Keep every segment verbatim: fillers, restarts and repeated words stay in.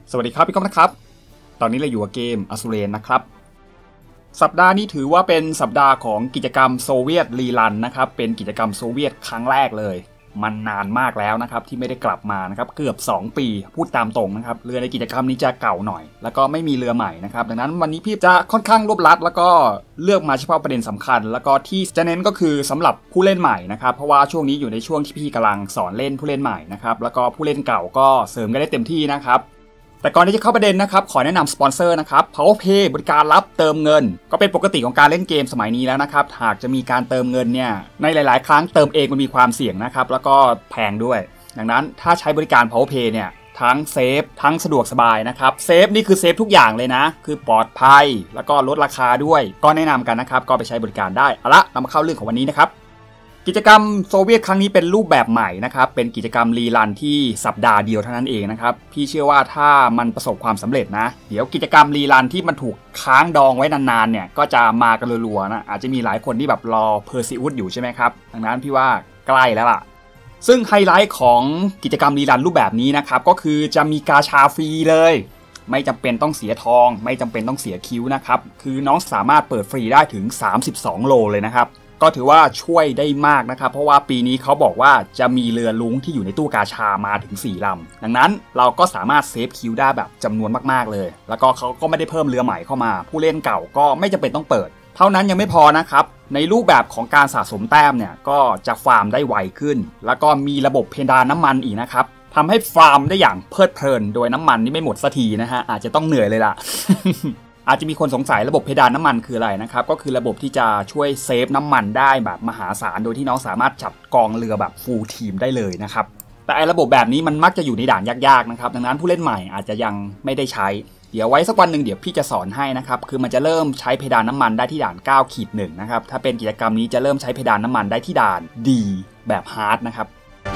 สวัสดีครับพี่ก้องนะครับตอนนี้เราอยู่กับเกมอสูเรนนะครับสัปดาห์นี้ถือว่าเป็นสัปดาห์ของกิจกรรมโซเวียตรีรันนะครับเป็นกิจกรรมโซเวียตครั้งแรกเลยมันนานมากแล้วนะครับที่ไม่ได้กลับมานะครับเกือบสองปีพูดตามตรงนะครับเรือในกิจกรรมนี้จะเก่าหน่อยแล้วก็ไม่มีเรือใหม่นะครับดังนั้นวันนี้พี่จะค่อนข้างรวบรัดแล้วก็เลือกมาเฉพาะประเด็นสำคัญแล้วก็ที่จะเน้นก็คือสำหรับผู้เล่นใหม่นะครับเพราะว่าช่วงนี้อยู่ในช่วงที่พี่กำลังสอนเล่นผู้เล่นใหม่นะครับแล้วก็ผู้เล่นเก่าก็เสริมกันได้เต็มที่นะครับแต่ก่อนที่จะเข้าประเด็นนะครับขอแนะนำสปอนเซอร์นะครับ PowerPay บริการรับเติมเงินก็เป็นปกติของการเล่นเกมสมัยนี้แล้วนะครับหากจะมีการเติมเงินเนี่ยในหลายๆครั้งเติมเองมันมีความเสี่ยงนะครับแล้วก็แพงด้วยดังนั้นถ้าใช้บริการ PowerPay เนี่ยทั้งเซฟทั้งสะดวกสบายนะครับเซฟนี่คือเซฟทุกอย่างเลยนะคือปลอดภัยแล้วก็ลดราคาด้วยก็แนะนำกันนะครับก็ไปใช้บริการได้เอาละเรามาเข้าเรื่องของวันนี้นะครับกิจกรรมโซเวียตครั้งนี้เป็นรูปแบบใหม่นะครับเป็นกิจกรรมรีรันที่สัปดาห์เดียวเท่านั้นเองนะครับพี่เชื่อว่าถ้ามันประสบความสำเร็จนะเดี๋ยวกิจกรรมรีรันที่มันถูกค้างดองไว้นานๆเนี่ยก็จะมากันรัวๆนะอาจจะมีหลายคนที่แบบรอเพอร์ซิอุสอยู่ใช่ไหมครับดังนั้นพี่ว่าใกล้แล้วล่ะซึ่งไฮไลท์ของกิจกรรมรีรันรูปแบบนี้นะครับก็คือจะมีกาชาฟรีเลยไม่จำเป็นต้องเสียทองไม่จำเป็นต้องเสียคิ้วนะครับคือน้องสามารถเปิดฟรีได้ถึงสามสิบสองโลเลยนะครับก็ถือว่าช่วยได้มากนะครับเพราะว่าปีนี้เขาบอกว่าจะมีเรือลุ้งที่อยู่ในตู้กาชามาถึงสี่ลำดังนั้นเราก็สามารถเซฟคิวได้แบบจำนวนมากๆเลยแล้วก็เขาก็ไม่ได้เพิ่มเรือใหม่เข้ามาผู้เล่นเก่าก็ไม่จำเป็นต้องเปิดเท่านั้นยังไม่พอนะครับในรูปแบบของการสะสมแต้มเนี่ยก็จะฟาร์มได้ไวขึ้นแล้วก็มีระบบเพดานน้ำมันอีกนะครับทำให้ฟาร์มได้อย่างเพลิดเพลินโดยน้ำมันนี่ไม่หมดสักทีนะฮะอาจจะต้องเหนื่อยเลยล่ะ อาจจะมีคนสงสัยระบบเพดานน้ำมันคืออะไรนะครับก็คือระบบที่จะช่วยเซฟน้ำมันได้แบบมหาศาลโดยที่น้องสามารถจัดกองเรือแบบฟูลทีมได้เลยนะครับแต่ไอ้ระบบแบบนี้มันมักจะอยู่ในด่านยากๆนะครับดังนั้นผู้เล่นใหม่อาจจะยังไม่ได้ใช้เดี๋ยวไว้สักวันหนึ่งเดี๋ยวพี่จะสอนให้นะครับคือมันจะเริ่มใช้เพดานน้ำมันได้ที่ด่าน เก้าขีดหนึ่ง นะครับถ้าเป็นกิจกรรมนี้จะเริ่มใช้เพดานน้ำมันได้ที่ด่าน D แบบฮาร์ดนะครับ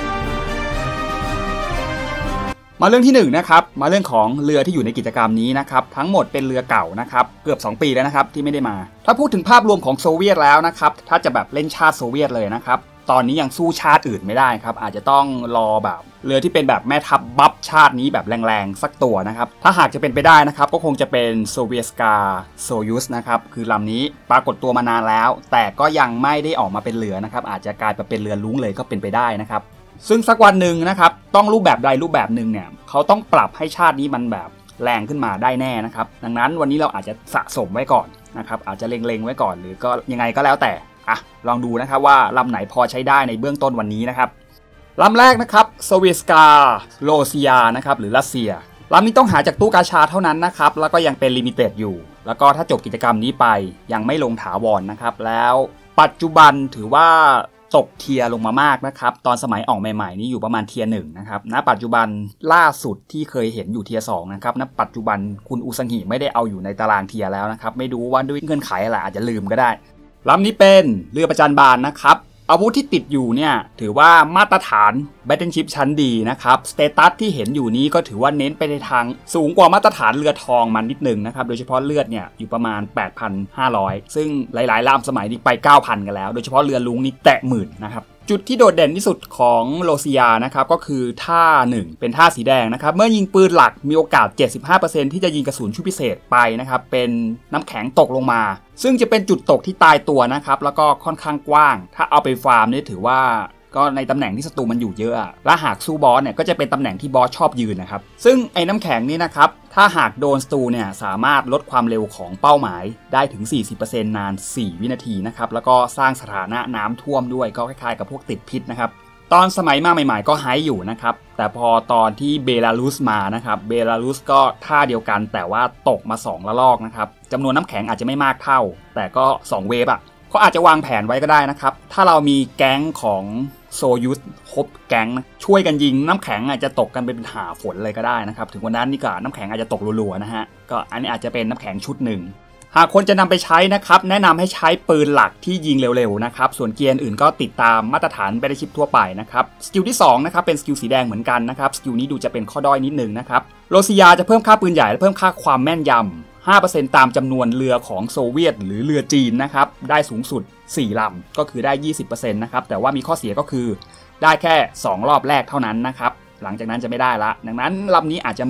มาเรื่องที่หนึ่งนะครับมาเรื่องของเรือที่อยู่ในกิจกรรมนี้นะครับทั้งหมดเป็นเรือเก่านะครับเกือบสองปีแล้วนะครับที่ไม่ได้มาถ้าพูดถึงภาพรวมของโซเวียตแล้วนะครับถ้าจะแบบเล่นชาติโซเวียตเลยนะครับตอนนี้ยังสู้ชาติอื่นไม่ได้ครับอาจจะต้องรอแบบเรือที่เป็นแบบแม่ทัพบัฟชาตินี้แบบแรงๆสักตัวนะครับถ้าหากจะเป็นไปได้นะครับก็คงจะเป็นโซเวียตกาโซยูสนะครับคือลำนี้ปรากฏตัวมานานแล้วแต่ก็ยังไม่ได้ออกมาเป็นเรือนะครับอาจจะกลายมาเป็นเรือลุ้งเลยก็เป็นไปได้นะครับซึ่งสักวันหนึ่งนะครับต้องรูปแบบใดรูปแบบหนึ่งเนี่ยเขาต้องปรับให้ชาตินี้มันแบบแรงขึ้นมาได้แน่นะครับดังนั้นวันนี้เราอาจจะสะสมไว้ก่อนนะครับอาจจะเล็งๆไว้ก่อนหรือก็ยังไงก็แล้วแต่อ่ะลองดูนะครับว่าลำไหนพอใช้ได้ในเบื้องต้นวันนี้นะครับลำแรกนะครับโซเวียตกาโรเซียนะครับหรือรัสเซียลำนี้ต้องหาจากตู้กาชาเท่านั้นนะครับแล้วก็ยังเป็นลิมิเต็ดอยู่แล้วก็ถ้าจบกิจกรรมนี้ไปยังไม่ลงถาวร นะครับแล้วปัจจุบันถือว่าตกเทียร์ลงมามากนะครับตอนสมัยออกใหม่ๆนี่อยู่ประมาณเทียร์หนึ่งนะครับณปัจจุบันล่าสุดที่เคยเห็นอยู่เทียร์สองนะครับณปัจจุบันคุณอุซังหิไม่ได้เอาอยู่ในตารางเทียร์แล้วนะครับไม่รู้ว่าด้วยเงื่อนไขอะไรอาจจะลืมก็ได้ลำนี้เป็นเรือประจันบานนะครับอาวุธที่ติดอยู่เนี่ยถือว่ามาตรฐาน Battleship ชั้นดีนะครับสเตตัสที่เห็นอยู่นี้ก็ถือว่าเน้นไปในทางสูงกว่ามาตรฐานเรือทองมันนิดนึงนะครับโดยเฉพาะเลือดเนี่ยอยู่ประมาณ แปดพันห้าร้อย ซึ่งหลายๆลำสมัยนี้ไป เก้าพัน กันแล้วโดยเฉพาะเรือลุงนี่แตะหมื่นนะครับจุดที่โดดเด่นที่สุดของโรเซียนะครับก็คือท่าหนึ่งเป็นท่าสีแดงนะครับเมื่อยิงปืนหลักมีโอกาส เจ็ดสิบห้าเปอร์เซ็นต์ ที่จะยิงกระสุนชุดพิเศษไปนะครับเป็นน้ำแข็งตกลงมาซึ่งจะเป็นจุดตกที่ตายตัวนะครับแล้วก็ค่อนข้างกว้างถ้าเอาไปฟาร์มนี่ถือว่าก็ในตำแหน่งที่ศัตรูมันอยู่เยอะและหากสู้บอสเนี่ยก็จะเป็นตำแหน่งที่บอสชอบยืนนะครับซึ่งไอ้น้ำแข็งนี่นะครับถ้าหากโดนศัตรูเนี่ยสามารถลดความเร็วของเป้าหมายได้ถึง สี่สิบเปอร์เซ็นต์ นานสี่วินาทีนะครับแล้วก็สร้างสถานะน้ำท่วมด้วยก็คล้ายๆกับพวกติดพิษนะครับตอนสมัยมาใหม่ๆก็ไฮอยู่นะครับแต่พอตอนที่เบลารุสมานะครับเบลารุสก็ท่าเดียวกันแต่ว่าตกมาสองระลอกนะครับจำนวนน้ำแข็งอาจจะไม่มากเท่าแต่ก็สองเวฟอ่ะก็อาจจะวางแผนไว้ก็ได้นะครับถ้าเรามีแก๊งของโซยูสครบแก๊งนะช่วยกันยิงน้ำแข็งอาจจะตกกันเป็นหาฝนเลยก็ได้นะครับถึงวันนั้นนี่ก็น้ำแข็งอาจจะตกรัวๆนะฮะก็อันนี้อาจจะเป็นน้ำแข็งชุดหนึ่งหากคนจะนำไปใช้นะครับแนะนำให้ใช้ปืนหลักที่ยิงเร็วๆนะครับส่วนเกียร์อื่นก็ติดตามมาตรฐาน Battleship ทั่วไปนะครับสกิลที่สองนะครับเป็นสกิลสีแดงเหมือนกันนะครับสกิลนี้ดูจะเป็นข้อด้อยนิดนึงนะครับโรเซียจะเพิ่มค่าปืนใหญ่และเพิ่มค่าความแม่นยำ ห้าเปอร์เซ็นต์ ตามจำนวนเรือของโซเวียตหรือเรือจีนนะครับได้สูงสุดสี่ลำก็คือได้ ยี่สิบเปอร์เซ็นต์ นะครับแต่ว่ามีข้อเสียก็คือได้แค่สองรอบแรกเท่านั้นนะครับหลังจากนั้นจะไม่ได้ละดังนั้นลำนี้อาจจะเหมาะ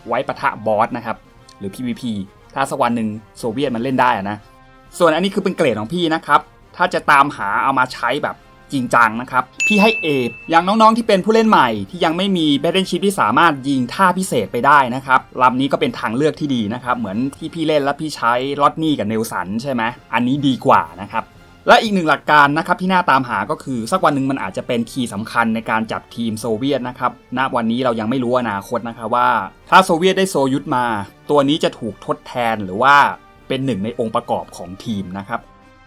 ไว้ปะทะบอสนะครับหรือ พี วี พี ถ้าสักวันหนึ่งโซเวียตมันเล่นได้นะส่วนอันนี้คือเป็นเกรดของพี่นะครับถ้าจะตามหาเอามาใช้แบบจริงจังนะครับพี่ให้ A อย่างน้องๆที่เป็นผู้เล่นใหม่ที่ยังไม่มีแบทเทิลชิพที่สามารถยิงท่าพิเศษไปได้นะครับลำนี้ก็เป็นทางเลือกที่ดีนะครับเหมือนที่พี่เล่นแล้วพี่ใช้ลอตนี่กับเนลสันใช่ไหมอันนี้ดีกว่านะครับและอีกหนึ่งหลักการนะครับที่น่าตามหาก็คือสักวันหนึ่งมันอาจจะเป็นคีย์สำคัญในการจับทีมโซเวียตนะครับณวันนี้เรายังไม่รู้อนาคตนะครับว่าถ้าโซเวียตได้โซยุทธมาตัวนี้จะถูกทดแทนหรือว่าเป็นหนึ่งในองค์ประกอบของทีมนะครับ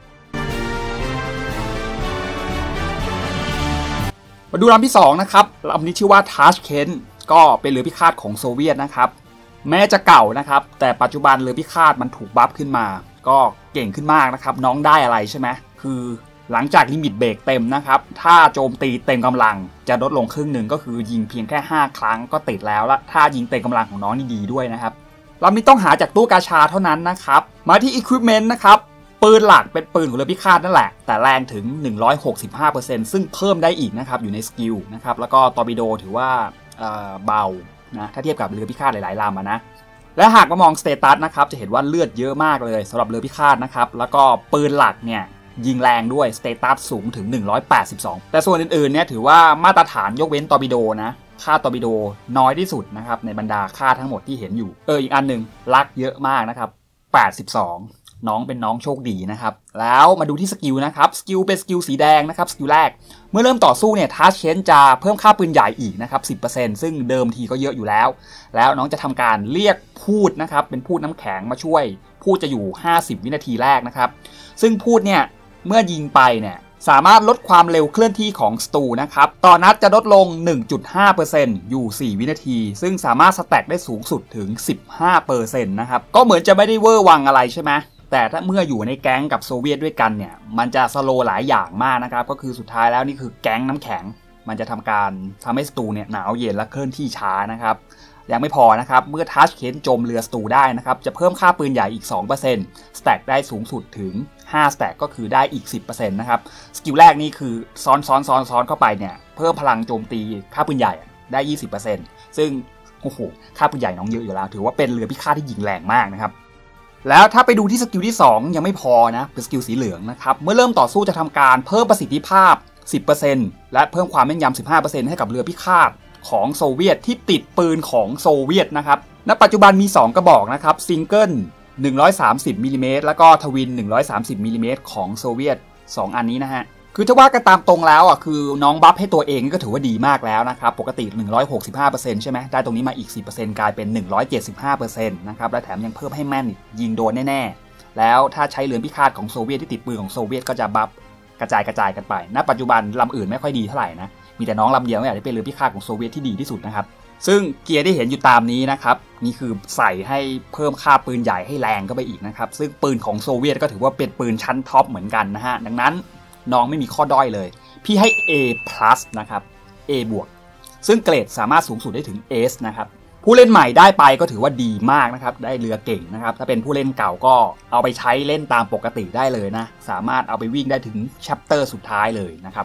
มาดูลำที่สองนะครับลำนี้ชื่อว่าทัชเคนก็เป็นเรือพิฆาตของโซเวียตนะครับแม้จะเก่านะครับแต่ปัจจุบันเรือพิฆาตมันถูกบัฟขึ้นมาก็เก่งขึ้นมากนะครับน้องได้อะไรใช่ไหมคือหลังจากลิมิตเบรกเต็มนะครับถ้าโจมตีเต็มกำลังจะลดลงครึ่งหนึ่งก็คือยิงเพียงแค่ห้าครั้งก็ติดแล้วละถ้ายิงเต็มกำลังของน้องนี่ดีด้วยนะครับลำนี้ต้องหาจากตู้กาชาเท่านั้นนะครับมาที่ Equipment นะครับปืนหลักเป็นปืนของเรือพิฆาตนั่นแหละแต่แรงถึง หนึ่งร้อยหกสิบห้าเปอร์เซ็นต์ ซึ่งเพิ่มได้อีกนะครับอยู่ในสกิลนะครับแล้วก็ตอร์ปิโดถือว่า เอ่อ เบานะถ้าเทียบกับเรือพิฆาตหลายๆลำนะและหากมามองสเตตัสนะครับจะเห็นว่าเลือดเยอะมากเลยสำหรับเรือพิฆาตนะครับแล้วก็ปืนหลักเนี่ยยิงแรงด้วยสเตตัสสูงถึงหนึ่งร้อยแปดสิบสองแต่ส่วนอื่นๆเนี่ยถือว่ามาตรฐานยกเว้นตอร์ปิโดนะค่าตอร์ปิโดน้อยที่สุดนะครับในบรรดาค่าทั้งหมดที่เห็นอยู่เอออีกอันหนึ่งลักเยอะมากนะครับแปดสิบสองน้องเป็นน้องโชคดีนะครับแล้วมาดูที่สกิลนะครับสกิลเป็นสกิลสีแดงนะครับสกิลแรกเมื่อเริ่มต่อสู้เนี่ยทัชเชนจะเพิ่มค่าปืนใหญ่อีกนะครับ สิบเปอร์เซ็นต์ ซึ่งเดิมทีก็เยอะอยู่แล้วแล้วน้องจะทำการเรียกพูดนะครับเป็นพูดน้ำแข็งมาช่วยพูดจะอยู่ห้าสิบวินาทีแรกนะครับซึ่งพูดเนี่ยเมื่อยิงไปเนี่ยสามารถลดความเร็วเคลื่อนที่ของศัตรูนะครับต่อนัดจะลดลง หนึ่งจุดห้าเปอร์เซ็นต์ อยู่สี่วินาทีซึ่งสามารถสแต็กได้สูงสุดถึง สิบห้าเปอร์เซ็นต์ นะครับก็เหมือนจะไม่ได้เวอร์วังอะไรใช่ไหมแต่ถ้าเมื่ออยู่ในแก๊งกับโซเวียตด้วยกันเนี่ยมันจะสโลว์หลายอย่างมากนะครับก็คือสุดท้ายแล้วนี่คือแก๊งน้ำแข็งมันจะทำการทำให้ศัตรูเนี่ยหนาวเย็นและเคลื่อนที่ช้านะครับยังไม่พอนะครับเมื่อทัชเคนจมเรือศัตรูได้นะครับจะเพิ่มค่าปืนใหญ่อีก สองเปอร์เซ็นต์ สแต็กได้สูงสุดถึงห้าสแต็กก็คือได้อีก สิบเปอร์เซ็นต์ นะครับสกิลแรกนี่คือซ้อนซ้อนซ้อนซ้อนเข้าไปเนี่ยเพิ่มพลังโจมตีค่าปืนใหญ่ได้ ยี่สิบเปอร์เซ็นต์ ซึ่งโอ้โหค่าปืนใหญ่น้องเยอะอยู่แล้วถือว่าเป็นเรือพิฆาตที่ยิงแรงมากนะครับแล้วถ้าไปดูที่สกิลที่สองยังไม่พอนะเป็นสกิลสีเหลืองนะครับเมื่อเริ่มต่อสู้จะทำการเพิ่มประสิทธิภาพ สิบเปอร์เซ็นต์ และเพิ่มความแม่นยำ สิบห้าเปอร์เซ็นต์ ให้กับเรือพิฆาตของโซเวียตที่ติดปืนของโซเวียตนะครับณปัจจุบันมีสองกระบอกนะครับซิงเกิลหนึ่งร้อยสามสิบมิลลิเมตรแล้วก็ทวินหนึ่งร้อยสามสิบมิลลิเมตรของโซเวียตสองอันนี้นะฮะคือถ้าว่ากันตามตรงแล้วอ่ะคือน้องบัฟให้ตัวเองก็ถือว่าดีมากแล้วนะครับปกติ หนึ่งร้อยหกสิบห้าเปอร์เซ็นต์ ใช่ไหมได้ตรงนี้มาอีก สิบเปอร์เซ็นต์ กลายเป็น หนึ่งร้อยเจ็ดสิบห้าเปอร์เซ็นต์ นะครับและแถมยังเพิ่มให้แม่นยิงโดนแน่ๆแล้วถ้าใช้เรือพิฆาตของโซเวียตที่ติดปืนของโซเวียตก็จะบัฟกระจายกระจายกันไปณปัจจุบันลำอื่นไม่ค่อยดีเท่าไหร่นะมีแต่น้องลำเดียวนี่แหละที่เป็นเรือพิฆาตของโซเวียตที่ดีที่สุดนะครับซึ่งเกียร์ที่เห็นอยู่ตามนี้นะครับนี่คือใส่ให้เพิ่มค่าปืนใหญ่ให้แรงเข้าไปอีกนะครับซึ่งปืนของโซเวียตก็ถือว่าเป็นปืนชั้นท็อปเหมือนกันนะฮะดังนั้นน้องไม่มีข้อด้อยเลยพี่ให้ A+ นะครับ A บวกซึ่งเกรดสามารถสูงสุดได้ถึง S นะครับผู้เล่นใหม่ได้ไปก็ถือว่าดีมากนะครับได้เรือเก่งนะครับถ้าเป็นผู้เล่นเก่าก็เอาไปใช้เล่นตามปกติได้เลยนะสามารถเอาไปวิ่งได้ถึงแชปเตอร์สุดท้ายเลยนะครับ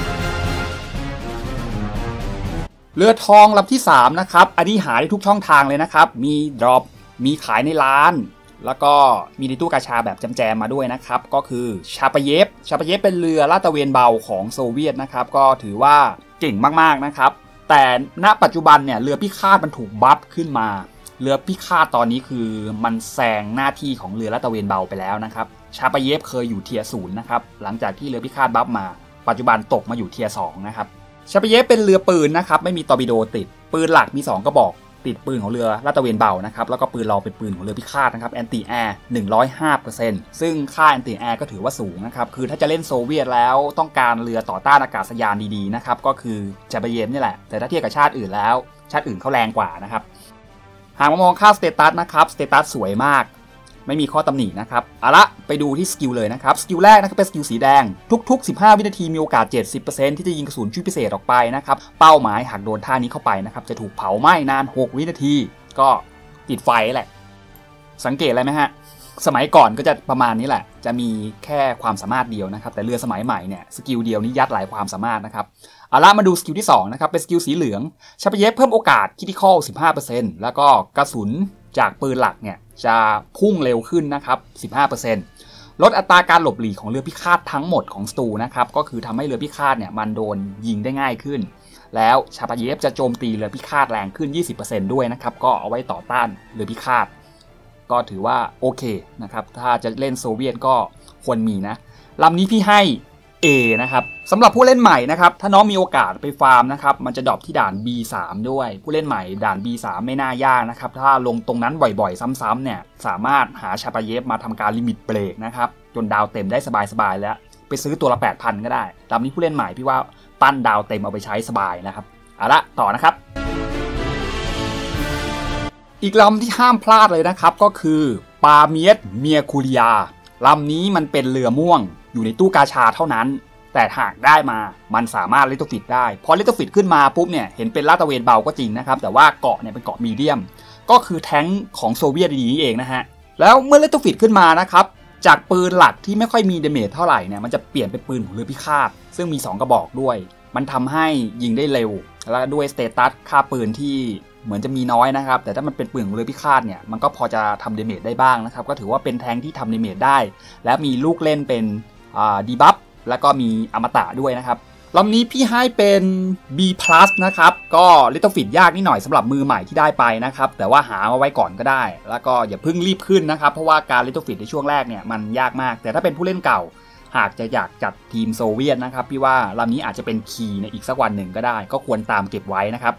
เรือทองลำที่สามนะครับอันนี้หาได้ทุกช่องทางเลยนะครับมีดรอปมีขายในร้านแล้วก็มีในตู้กาชาแบบแจมๆมาด้วยนะครับก็คือชาปเยฟชาปเยฟเป็นเรือลาดตระเวนเบาของโซเวียตนะครับก็ถือว่าเก่งมากๆนะครับแต่ณปัจจุบันเนี่ยเรือพิฆาตมันถูกบัฟขึ้นมาเรือพิฆาตตอนนี้คือมันแซงหน้าที่ของเรือลาดตระเวนเบาไปแล้วนะครับชาปเยฟเคยอยู่เทียร์ศูนย์นะครับหลังจากที่เรือพิฆาตบัฟมาปัจจุบันตกมาอยู่เทียร์สองนะครับชาปเยฟเป็นเรือปืนนะครับไม่มีตอร์ปิโดติดปืนหลักมีสองกระบอกติดปืนของเรือลาดตระเวนเบานะครับแล้วก็ปืนรองเป็นปืนของเรือพิฆาตนะครับแอนตี้แอร์หนึ่งร้อยห้าเปอร์เซ็นต์ซึ่งค่าแอนตี้แอร์ก็ถือว่าสูงนะครับคือถ้าจะเล่นโซเวียตแล้วต้องการเรือต่อต้านอากาศยานดีๆนะครับก็คือชาปเยฟนี่แหละแต่ถ้าเทียบกับชาติอื่นแล้วชาติอื่นเขาแรงกว่านะครับหากมามองค่าสเตตัสนะครับสเตตัสสวยมากไม่มีข้อตำหนินะครับเอาละไปดูที่สกิลเลยนะครับสกิลแรกนะครับเป็นสกิลสีแดงทุกๆสิบห้าวินาทีมีโอกาส เจ็ดสิบเปอร์เซ็นต์ ที่จะยิงกระสุนชุดพิเศษออกไปนะครับเป้าหมายหากโดนท่านี้เข้าไปนะครับจะถูกเผาไหม้นานหกวินาทีก็ติดไฟแหละสังเกตอะไรไหมฮะสมัยก่อนก็จะประมาณนี้แหละจะมีแค่ความสามารถเดียวนะครับแต่เรือสมัยใหม่เนี่ยสกิลเดียวนี้ยัดหลายความสามารถนะครับเอาละมาดูสกิลที่สองนะครับเป็นสกิลสีเหลืองชาปเยฟเพิ่มโอกาสคริติคอล สิบห้าเปอร์เซ็นต์ แล้วก็กระสุนจากปืนหลักเนี่ยจะพุ่งเร็วขึ้นนะครับ สิบห้าเปอร์เซ็นต์ ลดอัตราการหลบหลีกของเรือพิฆาตทั้งหมดของศัตรูนะครับก็คือทำให้เรือพิฆาตเนี่ยมันโดนยิงได้ง่ายขึ้นแล้วชาปเยฟจะโจมตีเรือพิฆาตแรงขึ้น ยี่สิบเปอร์เซ็นต์ ด้วยนะครับก็เอาไว้ต่อต้านเรือพิฆาตก็ถือว่าโอเคนะครับถ้าจะเล่นโซเวียตก็ควรมีนะลำนี้พี่ให้ A นะครับสำหรับผู้เล่นใหม่นะครับถ้าน้องมีโอกาสไปฟาร์มนะครับมันจะดรอปที่ด่าน บี สาม ด้วยผู้เล่นใหม่ด่าน บี สาม ไม่น่ายากนะครับถ้าลงตรงนั้นบ่อยๆซ้ำๆเนี่ยสามารถหาชาปเยฟมาทำการลิมิตเบรกนะครับจนดาวเต็มได้สบายๆแล้วไปซื้อตัวละ แปดพัน ก็ได้ลำนี้ผู้เล่นใหม่พี่ว่าปั้นดาวเต็มเอาไปใช้สบายนะครับเอาละต่อนะครับอีกลำที่ห้ามพลาดเลยนะครับก็คือปาเมียสเมียคูเรียลำนี้มันเป็นเรือม่วงอยู่ในตู้กาชาเท่านั้นแต่หากได้มามันสามารถลิโตฟิตได้พอลิโตฟิตขึ้นมาปุ๊บเนี่ยเห็นเป็นลาดตระเวนเบาก็จริงนะครับแต่ว่าเกาะเนี่ยเป็นเกาะมีเดียมก็คือแท้งของโซเวียตดีนี่เองนะฮะแล้วเมื่อลิโตฟิตขึ้นมานะครับจากปืนหลักที่ไม่ค่อยมีเดเมจเท่าไหร่เนี่ยมันจะเปลี่ยนเป็นปืนของเรือพิฆาตซึ่งมีสองกระบอกด้วยมันทำให้ยิงได้เร็วแล้วด้วยสเตตัสค่าปืนที่เหมือนจะมีน้อยนะครับแต่ถ้ามันเป็นปืนของเรือพิฆาตเนี่ยมันก็พอจะทำเดเมจได้บ้างนะครับก็ถือว่าเป็นแทงที่ทำเดเมจได้และมีลูกเล่นเป็นดีบัฟแล้วก็มีอมตะด้วยนะครับลำนี้พี่ให้เป็น B+ นะครับก็ลิโตฟิตยากนิดหน่อยสำหรับมือใหม่ที่ได้ไปนะครับแต่ว่าหามาไว้ก่อนก็ได้แล้วก็อย่าเพิ่งรีบขึ้นนะครับเพราะว่าการลิโตฟิตในช่วงแรกเนี่ยมันยากมากแต่ถ้าเป็นผู้เล่นเก่าหากจะอยากจัดทีมโซเวียตนะครับพี่ว่าลำนี้อาจจะเป็นคีย์ในอีกสักวันหนึ่งก็ได้ก็ควรตามเก็บไว้นะครับ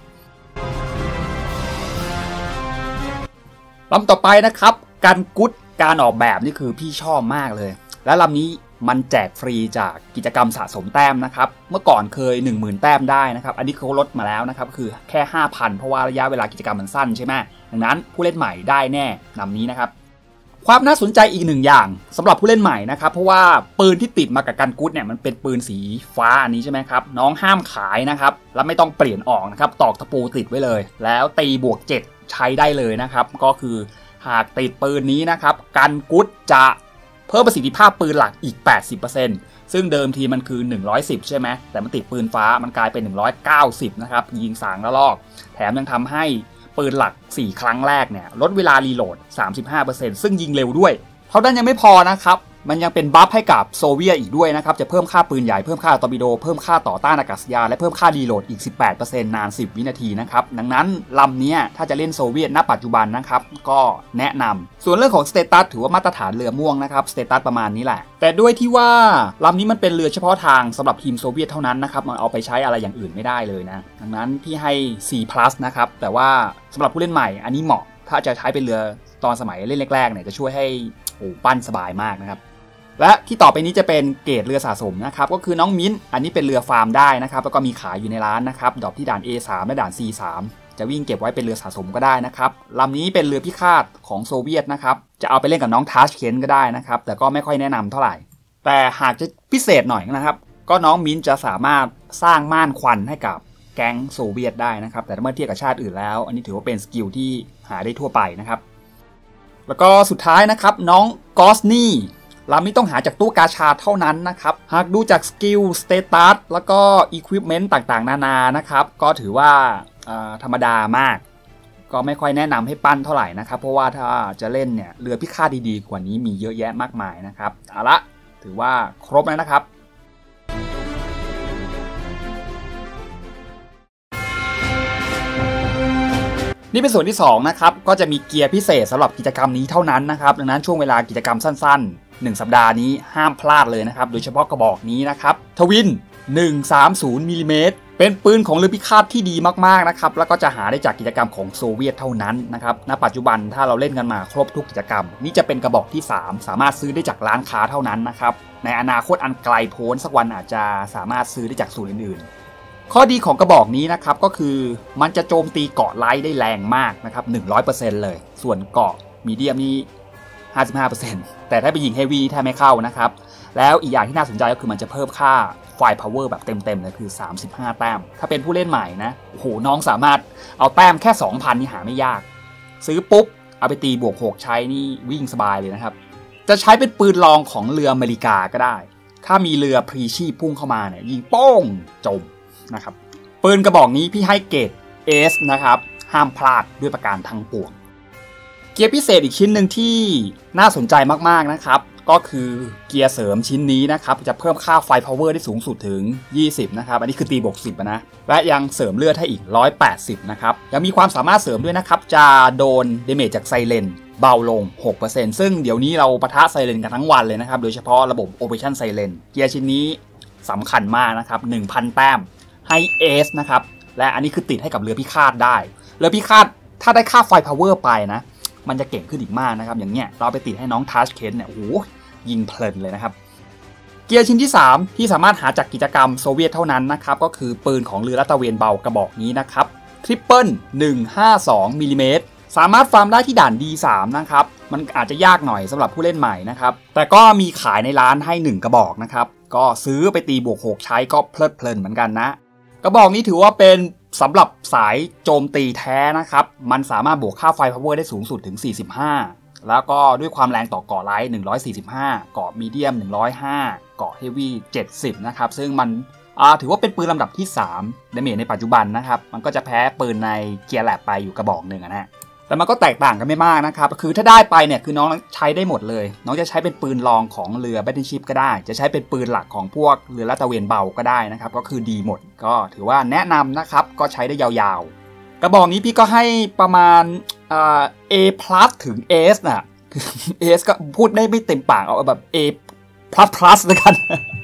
ลำต่อไปนะครับการกุ๊ดการออกแบบนี่คือพี่ชอบมากเลยและลำนี้มันแจกฟรีจากกิจกรรมสะสมแต้มนะครับเมื่อก่อนเคย หนึ่งหมื่น แต้มได้นะครับอันนี้เขาลดมาแล้วนะครับคือแค่ ห้าพัน เพราะว่าระยะเวลากิจกรรมมันสั้นใช่ไหมดังนั้นผู้เล่นใหม่ได้แน่ลำนี้นะครับความน่าสนใจอีกหนึ่งอย่างสำหรับผู้เล่นใหม่นะครับเพราะว่าปืนที่ติดมากับกันกุ๊ดเนี่ยมันเป็นปืนสีฟ้าอันนี้ใช่ไหมครับน้องห้ามขายนะครับแล้วไม่ต้องเปลี่ยนออกนะครับตอกตะปูติดไว้เลยแล้วตีบวกเจ็ดใช้ได้เลยนะครับก็คือหากติดปืนนี้นะครับกันกุ๊ดจะเพิ่มประสิทธิภาพปืนหลักอีก แปดสิบเปอร์เซ็นต์ ซึ่งเดิมทีมันคือหนึ่งร้อยสิบใช่ไหมแต่มันติดปืนฟ้ามันกลายเป็นหนึ่งร้อยเก้าสิบนะครับยิงสางละลอกแถมยังทำให้ปืนหลักสี่ครั้งแรกเนี่ยลดเวลารีโหลด สามสิบห้าเปอร์เซ็นต์ ซึ่งยิงเร็วด้วยเท่านั้นยังไม่พอนะครับมันยังเป็นบัฟให้กับโซเวียตอีกด้วยนะครับจะเพิ่มค่าปืนใหญ่เพิ่มค่าตอร์ปิโดเพิ่มค่าต่อต้านอากาศยานและเพิ่มค่ารีโหลดอีก สิบแปดเปอร์เซ็นต์ นานสิบวินาทีนะครับดังนั้นลำนี้ถ้าจะเล่นโซเวียตณปัจจุบันนะครับก็แนะนำส่วนเรื่องของสเตตัสถือว่ามาตรฐานเรือม่วงนะครับสเตตัสประมาณนี้แหละแต่ด้วยที่ว่าลำนี้มันเป็นเรือเฉพาะทางสำหรับทีมโซเวียตเท่านั้นนะครับมันเอาไปใช้อะไรอย่างอื่นไม่ได้เลยนะดังนั้นพี่ให้ C+ นะครับแต่ว่าสำหรับผู้เล่นใหม่อันนี้เหมาะถ้าจะใช้เป็นเรือตอนสมัยเล่นแรกๆเนี่ยจะช่วยให้โอ้ปั้นสบายมากนะครับและที่ต่อไปนี้จะเป็นเกรดเรือสะสมนะครับก็คือน้องมิ้นอันนี้เป็นเรือฟาร์มได้นะครับแล้วก็มีขายอยู่ในร้านนะครับดรอปที่ด่าน เอ สาม และด่าน ซี สาม จะวิ่งเก็บไว้เป็นเรือสะสมก็ได้นะครับลำนี้เป็นเรือพิฆาตของโซเวียตนะครับจะเอาไปเล่นกับน้องทัชเคนก็ได้นะครับแต่ก็ไม่ค่อยแนะนำเท่าไหร่แต่หากจะพิเศษหน่อยนะครับก็น้องมิ้นจะสามารถสร้างม่านควันให้กับแก๊งโซเวียตได้นะครับแต่เมื่อเทียบกับชาติอื่นแล้วอันนี้ถือว่าเป็นสกิลที่หาได้ทั่วไปนะครับแล้วก็สุดท้ายนะครับน้องกอสนี่ลำนี้ต้องหาจากตู้กาชาเท่านั้นนะครับหากดูจากสกิลสเตตัสแล้วก็อุปกรณ์ต่างๆนานานะครับก็ถือว่าธรรมดามากก็ไม่ค่อยแนะนำให้ปั้นเท่าไหร่นะครับเพราะว่าถ้าจะเล่นเนี่ยเรือพิฆาตดีๆกว่านี้มีเยอะแยะมากมายนะครับเอาละถือว่าครบแล้วนะครับนี่เป็นส่วนที่สองนะครับก็จะมีเกียร์พิเศษสำหรับกิจกรรมนี้เท่านั้นนะครับดังนั้นช่วงเวลากิจกรรมสั้นๆหนึ่งสัปดาห์นี้ห้ามพลาดเลยนะครับโดยเฉพาะกระบอกนี้นะครับทวินหนึ่งร้อยสามสิบมิลลิเมตรเป็นปืนของเรือพิฆาตที่ดีมากๆนะครับแล้วก็จะหาได้จากกิจกรรมของโซเวียตเท่านั้นนะครับณปัจจุบันถ้าเราเล่นกันมาครบทุกกิจกรรมนี่จะเป็นกระบอกที่สามสามารถซื้อได้จากร้านค้าเท่านั้นนะครับในอนาคตอันไกลโพ้นสักวันอาจจะสามารถซื้อได้จากศูนย์อื่นๆข้อดีของกระบอกนี้นะครับก็คือมันจะโจมตีเกาะไลท์ได้แรงมากนะครับ หนึ่งร้อยเปอร์เซ็นต์ เลยส่วนเกาะมีเดียมนี่ห้าสิบห้าเปอร์เซ็นต์ แต่ถ้าไปยิงเฮฟวี่แทบไม่เข้านะครับแล้วอีกอย่างที่น่าสนใจก็คือมันจะเพิ่มค่าไฟพาวเวอร์แบบเต็มๆเลยคือสามสิบห้าแต้มถ้าเป็นผู้เล่นใหม่นะโอ้โหน้องสามารถเอาแต้มแค่ สองพัน นี่หาไม่ยากซื้อปุ๊บเอาไปตีบวกหกใช้นี่วิ่งสบายเลยนะครับจะใช้เป็นปืนรองของเรืออเมริกาก็ได้ถ้ามีเรือพรีชีพพุ่งเข้ามาเนี่ยยิงโป้งจมนะครับปืนกระบอกนี้พี่ให้เกรด เอ นะครับห้ามพลาดด้วยประการทั้งปวงเกียร์พิเศษอีกชิ้นหนึ่งที่น่าสนใจมากๆนะครับก็คือเกียร์เสริมชิ้นนี้นะครับจะเพิ่มค่าไฟพาวเวอร์ได้สูงสุดถึงยี่สิบนะครับอันนี้คือตีบวกสิบนะและยังเสริมเลือดให้อีกหนึ่งร้อยแปดสิบนะครับยังมีความสามารถเสริมด้วยนะครับจะโดนเดเมจจากไซเรนเบาลง หกเปอร์เซ็นต์ ซึ่งเดี๋ยวนี้เราปะทะไซเรนกันทั้งวันเลยนะครับโดยเฉพาะระบบ Operation Siren เกียร์ชิ้นนี้สำคัญมากนะครับ หนึ่งพัน แต้มให้เอสนะครับและอันนี้คือติดให้กับเรือพิฆาตได้เรือพิฆาตถ้าได้ค่าไฟพาวเวอร์ไปนะมันจะเก่งขึ้นอีกมากนะครับอย่างเงี้ยเราไปติดให้น้องทัชเคนเนี่ยโอ้โหยิงเพลินเลยนะครับเกียร์ชิ้นที่สามที่สามารถหาจากกิจกรรมโซเวียตเท่านั้นนะครับก็คือปืนของเรือลาดตระเวนเบากระบอกนี้นะครับทริปเปิลหนึ่งร้อยห้าสิบสองมิลลิเมตรสามารถฟาร์มได้ที่ด่าน ดี สาม นะครับมันอาจจะยากหน่อยสำหรับผู้เล่นใหม่นะครับแต่ก็มีขายในร้านให้หนึ่งกระบอกนะครับก็ซื้อไปตีบวกหกใช้ก็เพลิดเพลินเหมือนกันนะกระบอกนี้ถือว่าเป็นสำหรับสายโจมตีแท้นะครับมันสามารถบวกค่าไฟพาวเวอร์ได้สูงสุดถึงสี่สิบห้าแล้วก็ด้วยความแรงต่อเกาะไลท์หนึ่งร้อยสี่สิบห้าเกาะมีเดียมหนึ่งร้อยห้าเกาะเฮฟวี่เจ็ดสิบนะครับซึ่งมันถือว่าเป็นปืนลำดับที่สามดาเมจในปัจจุบันนะครับมันก็จะแพ้ปืนในเกียร์แลบไปอยู่กระบอกหนึ่งนะแต่มันก็แตกต่างกันไม่มากนะครับคือถ้าได้ไปเนี่ยคือน้องใช้ได้หมดเลยน้องจะใช้เป็นปืนรองของเรือแบทเทิลชิพก็ได้จะใช้เป็นปืนหลักของพวกเรือลาดตระเวนเบาก็ได้นะครับก็คือดีหมดก็ถือว่าแนะนำนะครับก็ใช้ได้ยาวๆกระบอกนี้พี่ก็ให้ประมาณเอ่อ A+ ถึง S น่ะเอสก็พูดได้ไม่เต็มปากเอาแบบ A plus plus แล้วกัน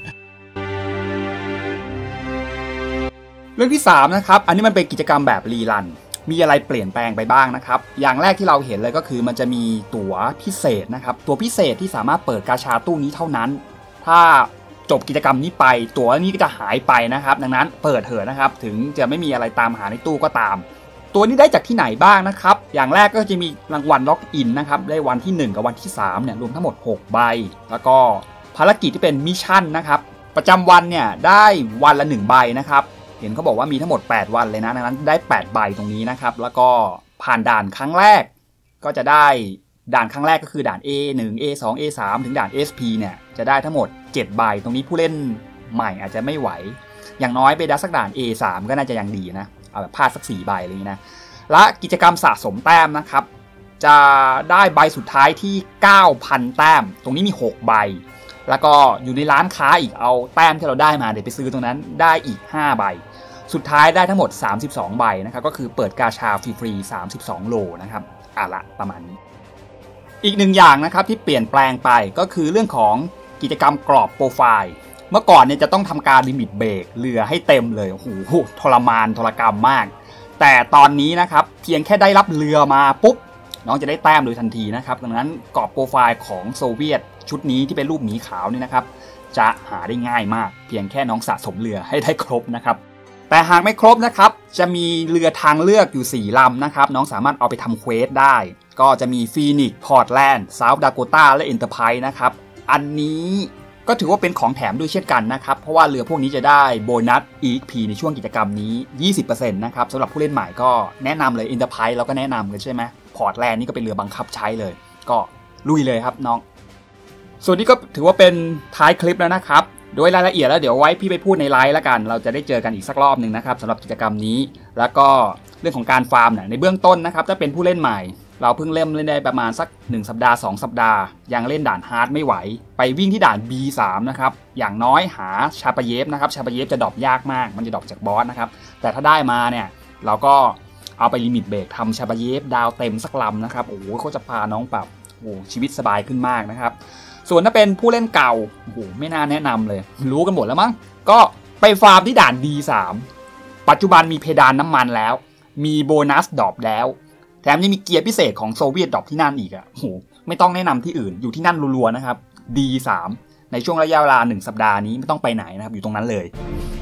เรื่องที่สามนะครับอันนี้มันเป็นกิจกรรมแบบรีรันมีอะไรเปลี่ยนแปลงไปบ้างนะครับอย่างแรกที่เราเห็นเลยก็คือมันจะมีตั๋วพิเศษนะครับตั๋วพิเศษที่สามารถเปิดกาชาตู้นี้เท่านั้นถ้าจบกิจกรรมนี้ไปตั๋วนี้ก็จะหายไปนะครับดังนั้นเปิดเถอะนะครับถึงจะไม่มีอะไรตามหาในตู้ก็ตามตัวนี้ได้จากที่ไหนบ้างนะครับอย่างแรกก็จะมีรางวัลล็อกอินนะครับได้วันที่หนึ่งกับวันที่สามเนี่ยรวมทั้งหมดหกใบแล้วก็ภารกิจที่เป็นมิชชั่นนะครับประจำวันเนี่ยได้วันละหนึ่งใบนะครับเห็นเขาบอกว่ามีทั้งหมดแปดวันเลยนะดังนั้นได้แปดใบตรงนี้นะครับแล้วก็ผ่านด่านครั้งแรกก็จะได้ด่านครั้งแรกก็คือด่าน เอ หนึ่ง เอ สอง เอ สาม ถึงด่าน เอส พี เนี่ยจะได้ทั้งหมดเจ็ดใบตรงนี้ผู้เล่นใหม่อาจจะไม่ไหวอย่างน้อยไปได้สักด่าน เอ สาม ก็น่าจะยังดีนะเอาแบบพลาดสักสี่ใบอะไรอย่างนี้นะและกิจกรรมสะสมแต้มนะครับจะได้ใบสุดท้ายที่ เก้าพัน แต้มตรงนี้มีหกใบแล้วก็อยู่ในร้านค้าอีกเอาแต้มที่เราได้มาเดี๋ยวไปซื้อตรงนั้นได้อีกห้าใบสุดท้ายได้ทั้งหมดสามสิบสองใบนะครับก็คือเปิดกาชาฟรีๆสามสิบสองโลนะครับอ่ะละประมาณนี้อีกหนึ่งอย่างนะครับที่เปลี่ยนแปลงไปก็คือเรื่องของกิจกรรมกรอบโปรไฟล์เมื่อก่อนเนี่ยจะต้องทำการลิมิตเบรกเรือให้เต็มเลยโอ้โหทรมานทรกรรมมากแต่ตอนนี้นะครับเพียงแค่ได้รับเรือมาปุ๊บน้องจะได้แต้มโดยทันทีนะครับดังนั้นกรอบโปรไฟล์ของโซเวียตชุดนี้ที่เป็นรูปหมีขาวนี่นะครับจะหาได้ง่ายมากเพียงแค่น้องสะสมเรือให้ได้ครบนะครับแต่หากไม่ครบนะครับจะมีเรือทางเลือกอยู่สี่ลำนะครับน้องสามารถเอาไปทำเควสได้ก็จะมีฟีนิกซ์พอร์ตแลนด์เซาท์ดาโกตาและเอ็นเตอร์ไพรส์นะครับอันนี้ก็ถือว่าเป็นของแถมด้วยเช่นกันนะครับเพราะว่าเรือพวกนี้จะได้โบนัส อี เอ็กซ์ พี ในช่วงกิจกรรมนี้ ยี่สิบเปอร์เซ็นต์ นะครับสำหรับผู้เล่นใหม่ก็แนะนำเลย Enterprise เราก็แนะนำกันใช่ไหมพอร์ตแลนด์นี่ก็เป็นเรือบังคับใช้เลยก็ลุยเลยครับน้องส่วนนี้ก็ถือว่าเป็นท้ายคลิปแล้วนะครับโดยรายละเอียดแล้วเดี๋ยวไว้พี่ไปพูดในไลฟ์แล้วกันเราจะได้เจอกันอีกสักรอบหนึ่งนะครับสำหรับกิจกรรมนี้แล้วก็เรื่องของการฟาร์มเนี่ยในเบื้องต้นนะครับถ้าเป็นผู้เล่นใหม่เราเพิ่งเริ่มเล่นได้ประมาณสักหนึ่งสัปดาห์สองสัปดาห์ยังเล่นด่านฮาร์ดไม่ไหวไปวิ่งที่ด่าน บี สาม นะครับอย่างน้อยหาชาปาเยฟนะครับชาปาเยฟจะดรอปยากมากมันจะดรอปจากบอสนะครับแต่ถ้าได้มาเนี่ยเราก็เอาไปลิมิตเบรกทำชาปาเยฟดาวเต็มสักลำนะครับโอ้โหเขาจะพาน้องปรับโอ้ชีวิตสบายขึ้นมากนะครับส่วนถ้าเป็นผู้เล่นเก่าโอ้โหไม่น่าแนะนำเลยรู้กันหมดแล้วมั้งก็ไปฟาร์มที่ด่าน ดี สาม ปัจจุบันมีเพดานน้ำมันแล้วมีโบนัสดรอปแล้วแถมยังมีเกียร์พิเศษของโซเวียตดรอปที่นั่นอีกอ่ะโหไม่ต้องแนะนำที่อื่นอยู่ที่นั่นรัวๆนะครับ ดี สาม ในช่วงระยะเวลาหนึ่งสัปดาห์นี้ไม่ต้องไปไหนนะครับอยู่ตรงนั้นเลย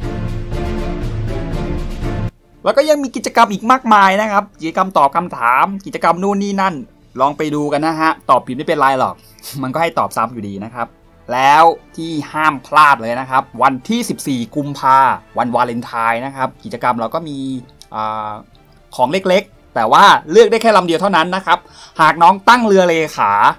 แล้วก็ยังมีกิจกรรมอีกมากมายนะครับกิจกรรมตอบคำถามกิจกรรมนู่นนี่นั่นลองไปดูกันนะฮะตอบผิดไม่เป็นไรหรอกมันก็ให้ตอบซ้ำอยู่ดีนะครับแล้วที่ห้ามพลาดเลยนะครับวันที่สิบสี่กุมภาพันธ์วันวาเลนไทน์นะครับกิจกรรมเราก็มีของเล็กๆแต่ว่าเลือกได้แค่ลำเดียวเท่านั้นนะครับหากน้องตั้งเรือเลขา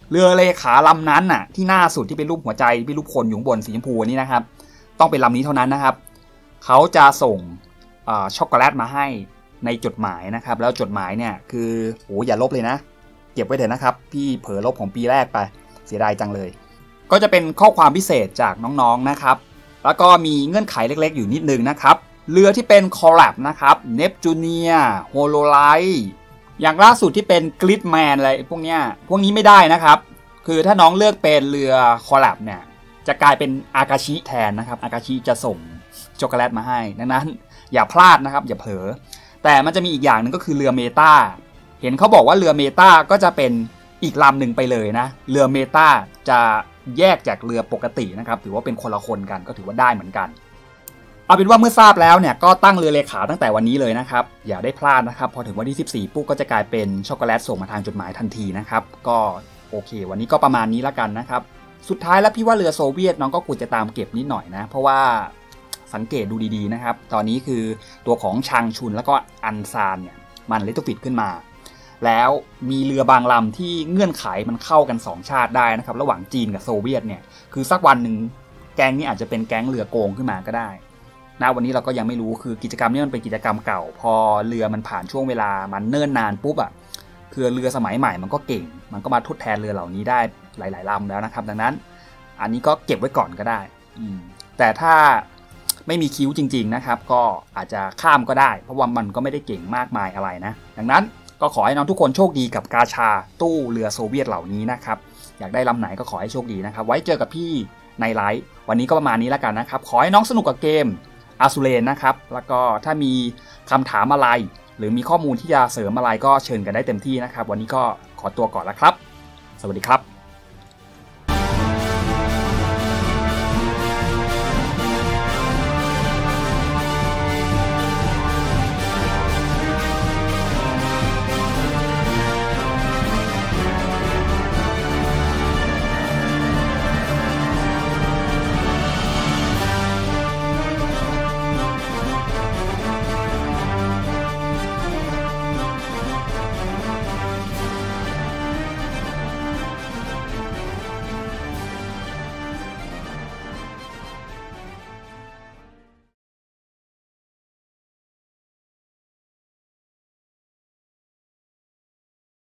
เรือเลขาลำนั้นน่ะที่หน้าสุดที่เป็นรูปหัวใจเป็นรูปคนอยู่บนสีชมพูนี้นะครับต้องเป็นลำนี้เท่านั้นนะครับเขาจะส่งช็อกโกแลตมาให้ในจดหมายนะครับแล้วจดหมายเนี่ยคือโอ้อย่าลบเลยนะเก็บไว้เถอะนะครับพี่เผลอลบของปีแรกไปเสียดายจังเลยก็จะเป็นข้อความพิเศษจากน้องๆนะครับแล้วก็มีเงื่อนไขเล็กๆอยู่นิดนึงนะครับเรือที่เป็นคอลแลบนะครับเนปจูเนียโฮโลไลท์อย่างล่าสุดที่เป็นกริดแมนอะไรพวกเนี้ยพวกนี้ไม่ได้นะครับคือถ้าน้องเลือกเป็นเรือคอลแลบเนี่ยจะกลายเป็นอากาชิแทนนะครับอากาชิจะส่งช็อกโกแลตมาให้ดังนั้นอย่าพลาดนะครับอย่าเผลอแต่มันจะมีอีกอย่างหนึ่งก็คือเรือเมตาเห็นเขาบอกว่าเรือเมตาก็จะเป็นอีกลำหนึ่งไปเลยนะเรือเมตาจะแยกจากเรือปกตินะครับถือว่าเป็นคนละคนกันก็ถือว่าได้เหมือนกันเอาเป็นว่าเมื่อทราบแล้วเนี่ยก็ตั้งเรือเลขาตั้งแต่วันนี้เลยนะครับอย่าได้พลาดนะครับพอถึงวันที่สิบสี่ปุ๊บก็จะกลายเป็นช็อกโกแลตส่งมาทางจดหมายทันทีนะครับก็โอเควันนี้ก็ประมาณนี้แล้วกันนะครับสุดท้ายแล้วพี่ว่าเรือโซเวียตน้องก็ควรจะตามเก็บนิดหน่อยนะเพราะว่าสังเกตดูดีๆนะครับตอนนี้คือตัวของชางชุนแล้วก็อันซานเนี่ยมันลิตฟิตขึ้นมาแล้วมีเรือบางลำที่เงื่อนไขมันเข้ากันสองชาติได้นะครับระหว่างจีนกับโซเวียตเนี่ยคือสักวันหนึ่งแก๊งนี้อาจจะเป็นแก๊งเรือโกงขึ้นมาก็ได้ณวันนี้เราก็ยังไม่รู้คือกิจกรรมนี้มันเป็นกิจกรรมเก่าพอเรือมันผ่านช่วงเวลามันเนิ่นนานปุ๊บอ่ะคือเรือสมัยใหม่มันก็เก่งมันก็มาทดแทนเรือเหล่านี้ได้หลายๆลำแล้วนะครับดังนั้นอันนี้ก็เก็บไว้ก่อนก็ได้แต่ถ้าไม่มีคิ้วจริงๆนะครับก็อาจจะข้ามก็ได้เพราะว่ามันก็ไม่ได้เก่งมากมายอะไรนะดังนั้นก็ขอให้น้องทุกคนโชคดีกับกาชาตู้เรือโซเวียตเหล่านี้นะครับอยากได้ลำไหนก็ขอให้โชคดีนะครับไว้เจอกับพี่ในไลฟ์วันนี้ก็ประมาณนี้แล้วกันนะครับขอให้น้องสนุกกับเกมอาซูเรนนะครับแล้วก็ถ้ามีคำถามอะไรหรือมีข้อมูลที่จะเสริมอะไรก็เชิญกันได้เต็มที่นะครับวันนี้ก็ขอตัวก่อนแล้วครับสวัสดีครับ